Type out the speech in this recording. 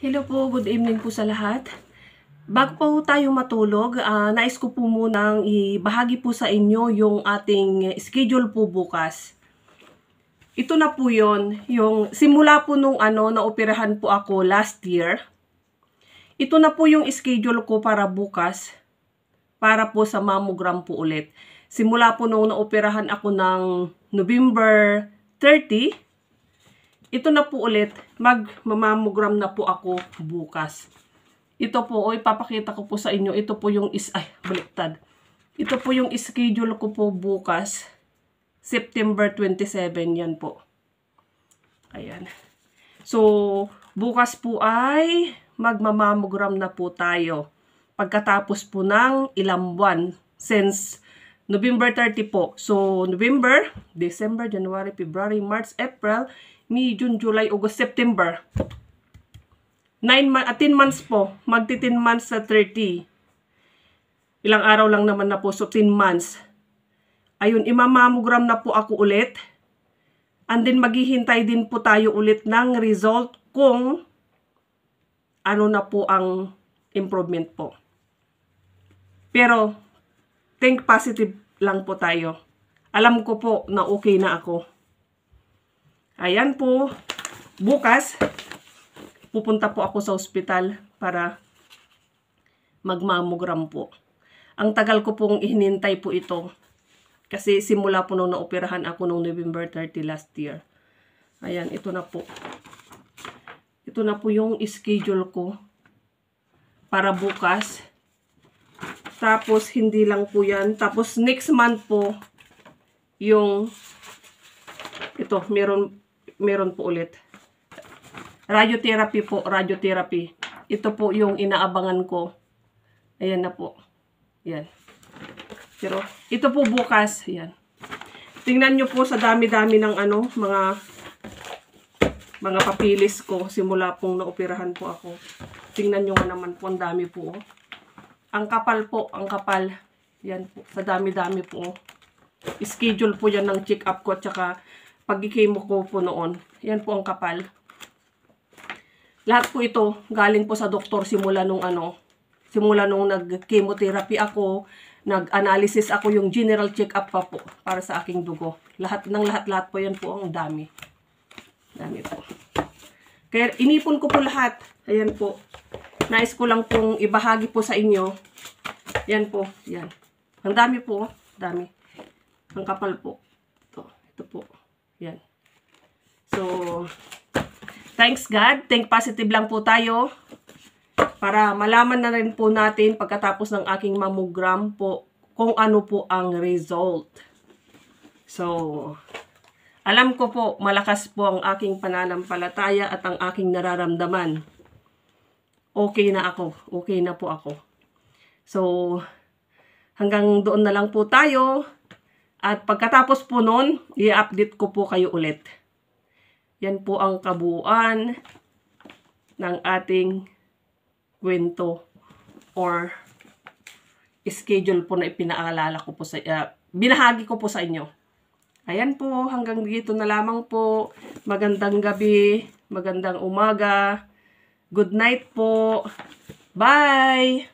Hello po, good evening po sa lahat. Bago po tayo matulog, nais ko po munang ibahagi po sa inyo yung ating schedule po bukas. Ito na po yung simula po nung naoperahan po ako last year. Ito na po yung schedule ko para bukas, para po sa mammogram po ulit. Simula po nung naoperahan ako ng November 30, ito na po ulit, mag-mammogram na po ako bukas. Ito po, ipapakita ko po sa inyo, ito po yung baliktad. Ito po yung schedule ko po bukas, September 27, yan po. Ayan. So, bukas po ay magmamammogram na po tayo. Pagkatapos po ng ilang buwan, since November 30 po. So, November, December, January, February, March, April, May, June, July, August, September. 10 months po. Magti 10 months sa 30. Ilang araw lang naman na po. So, 10 months. Ayun, imamammogram na po ako ulit. And then, maghihintay din po tayo ulit ng result kung ano na po ang improvement po. Pero, think positive lang po tayo. Alam ko po na okay na ako. Ayan po, bukas, pupunta po ako sa ospital para magmammogram po. Ang tagal ko pong hinintay po ito. Kasi simula po nung naoperahan ako nung November 30 last year. Ayan, ito na po. Ito na po yung schedule ko para bukas. Tapos, hindi lang po yan. Tapos, next month po, yung ito, meron po ulit. Radiotherapy po, radiotherapy. Ito po yung inaabangan ko. Ayan na po. Yan. Pero, ito po bukas. Yan. Tingnan nyo po sa dami-dami ng mga papilis ko. Simula pong naoperahan po ako. Tingnan nyo naman po, ang dami po. Ang kapal po, ang kapal. Yan po, sa dami-dami po. Schedule po yan ng check-up ko, tsaka pag-chemo ko po noon. Yan po ang kapal. Lahat po ito, galing po sa doktor simula nung nag-chemotherapy ako, nag-analysis ako, yung general check-up pa po para sa aking dugo. Lahat po yan po, ang dami. Dami po. Kaya inipon ko po lahat. Ayan po. Nais ko lang pong ibahagi po sa inyo. Yan po, yan. Ang dami po, dami. Ang kapal po. Ito po. Yan. So, thanks God. Think positive lang po tayo. Para malaman na rin po natin pagkatapos ng aking mammogram po kung ano po ang result. So, alam ko po malakas po ang aking pananampalataya at ang aking nararamdaman. Okay na ako. Okay na po ako. So, hanggang doon na lang po tayo. At pagkatapos po nun, i-update ko po kayo ulit. Yan po ang kabuuan ng ating kwento or schedule po na ipinaalala ko po sa binahagi ko po sa inyo. Ayan po, hanggang dito na lamang po. Magandang gabi, magandang umaga. Good night po. Bye!